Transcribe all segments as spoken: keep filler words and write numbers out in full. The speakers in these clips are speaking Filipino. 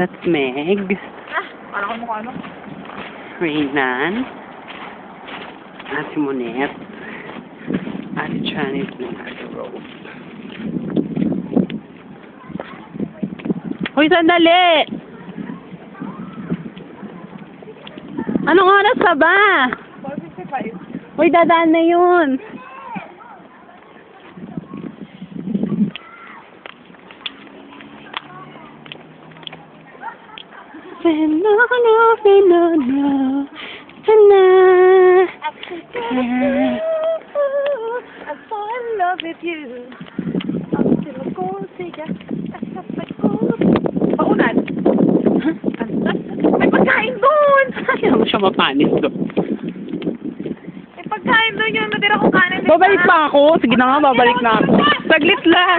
That's Meg. Ah, wala ko mukha ano. Raynan. Ate Monette. Ate Janice and Ate Rose. Hoy, sandali! Anong oras ka ba? four fifty-five. Hoy, dadaan na yun. Fenolo, fenolo, tana. I fall in love with you. Up to the goal, siya. At sa goal. Paunan. May pagkain doon! Kaya mo siya mapanis doon. May pagkain doon yung natira kong kanin. Babalik pa ako. Sige na nga, babalik na ako. Saglit lang.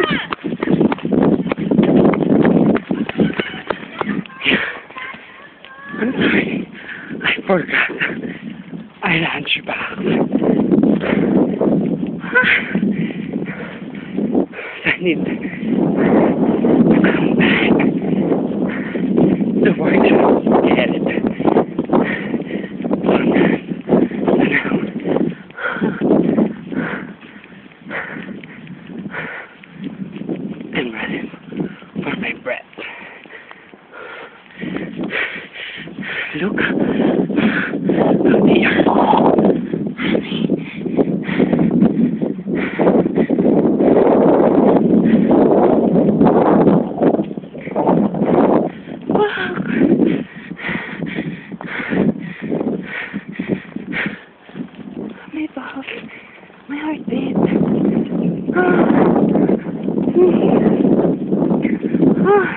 I'm sorry. I forgot. I lunch back. I need to come back. The work is headed. I'm running for my breath. Look out there. My pulse, my heartbeat. Ah. Ah.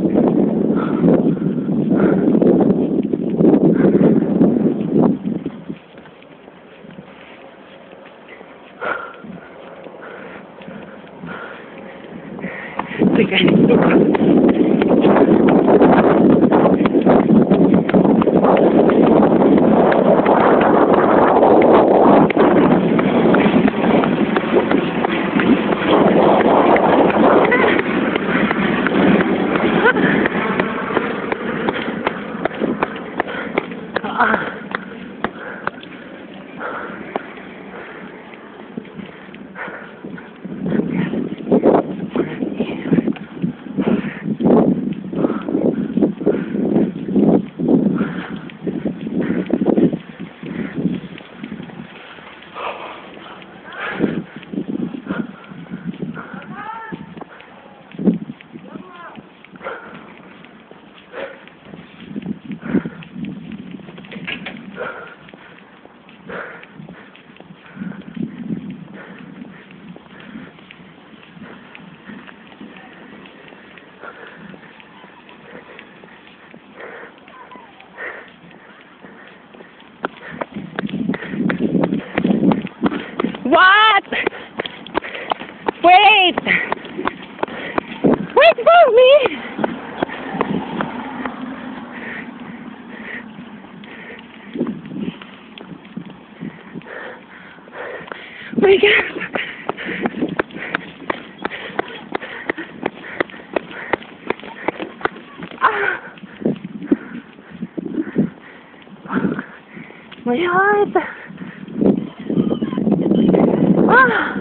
Think I need to go. What? Wait! Wait for me! My God! Ah! My heart! Ah!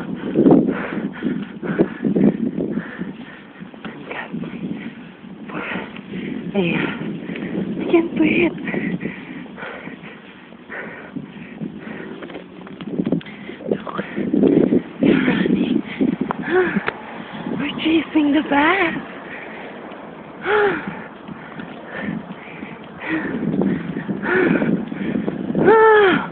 Hey, I can't breathe. Look, they're running. We're chasing the bat. Ah!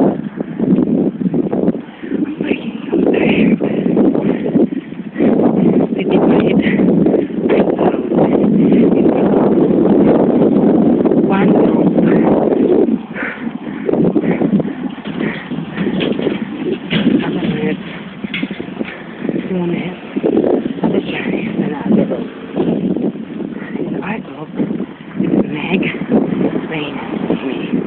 Monette, Ate Janice, and Ate Rose. In our group, Meg, Raynan, and me.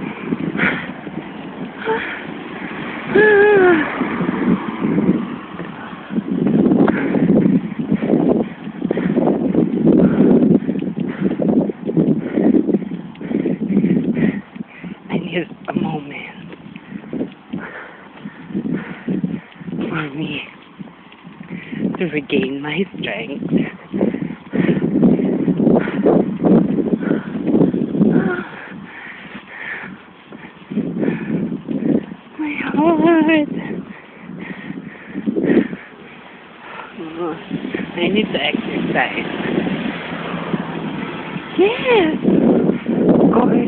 is a moment for me to regain my strength. My heart. Oh, I need to exercise. Yes! Of course.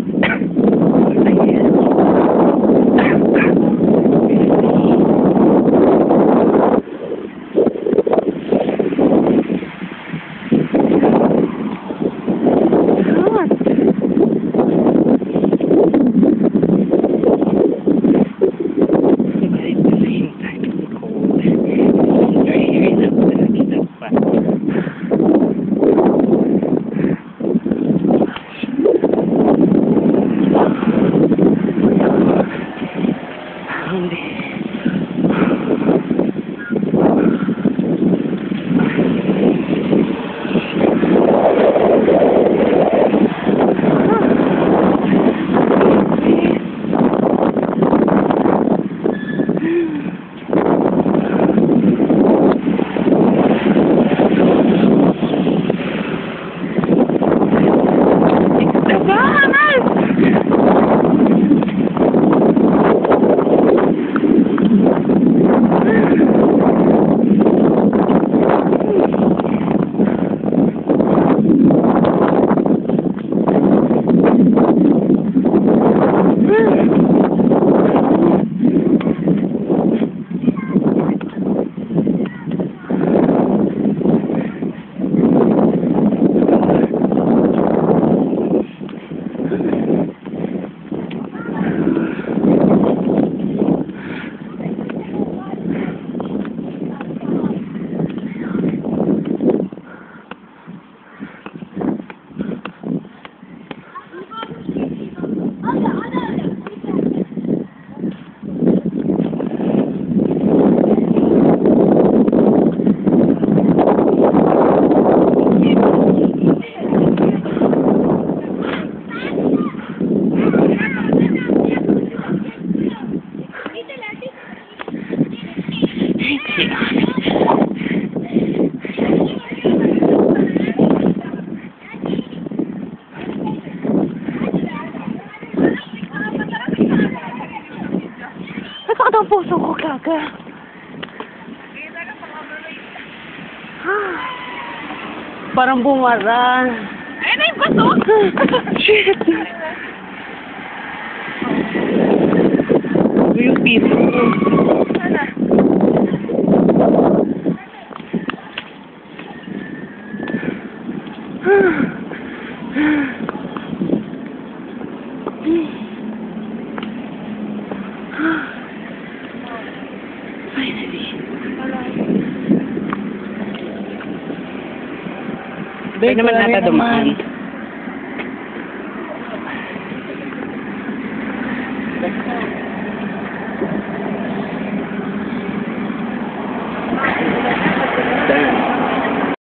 Nasaan ang puso ko, Gaga? Parang bumara. Ayun na yung baso! Shit! Yung piso ko. Sana. Finally. Pwede naman nata dumaan.